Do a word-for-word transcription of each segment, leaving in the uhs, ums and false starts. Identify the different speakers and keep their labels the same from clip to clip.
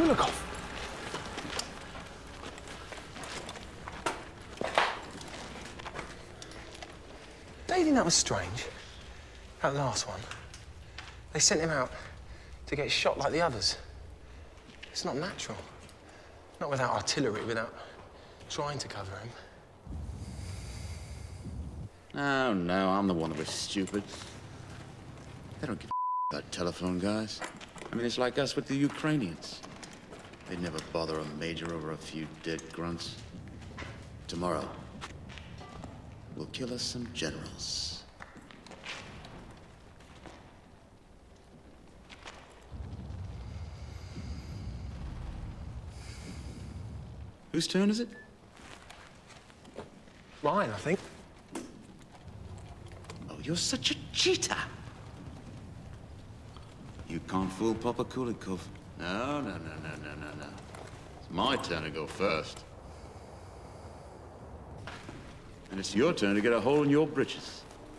Speaker 1: Koulikov. Don't you think that was strange? That last one. They sent him out to get shot like the others. It's not natural. Not without artillery, without trying to cover him.
Speaker 2: No, no, I'm the one that was stupid. They don't give a about telephone guys. I mean, it's like us with the Ukrainians. They'd never bother a major over a few dead grunts. Tomorrow, we'll kill us some generals. Whose turn is it?
Speaker 1: Mine, I think.
Speaker 2: Oh, you're such a cheater. You can't fool Papa Koulikov. No, no, no, no, no, no, no. It's my turn to go first. And it's your turn to get a hole in your britches.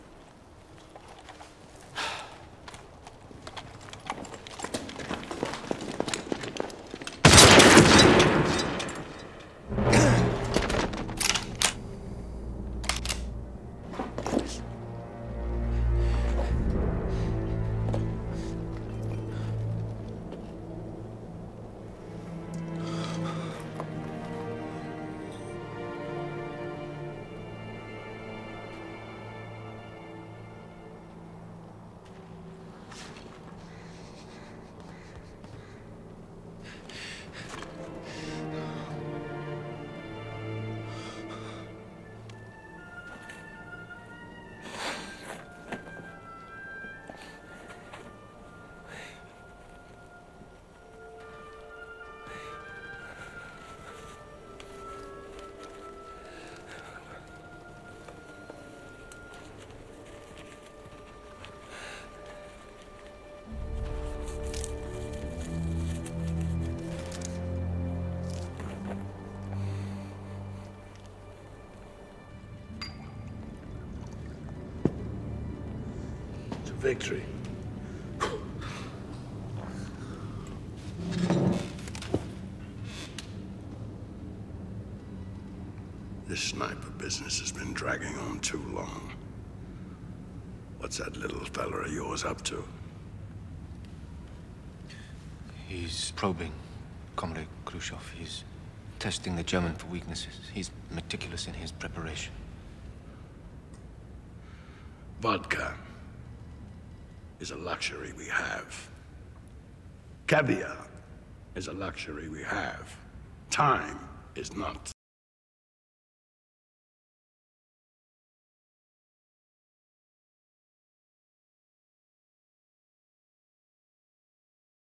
Speaker 3: Victory. This sniper business has been dragging on too long. What's that little fella of yours up to?
Speaker 4: He's probing Comrade Khrushchev. He's testing the German for weaknesses. He's meticulous in his preparation.
Speaker 3: Vodka is a luxury we have. Caviar is a luxury we have. Time is not.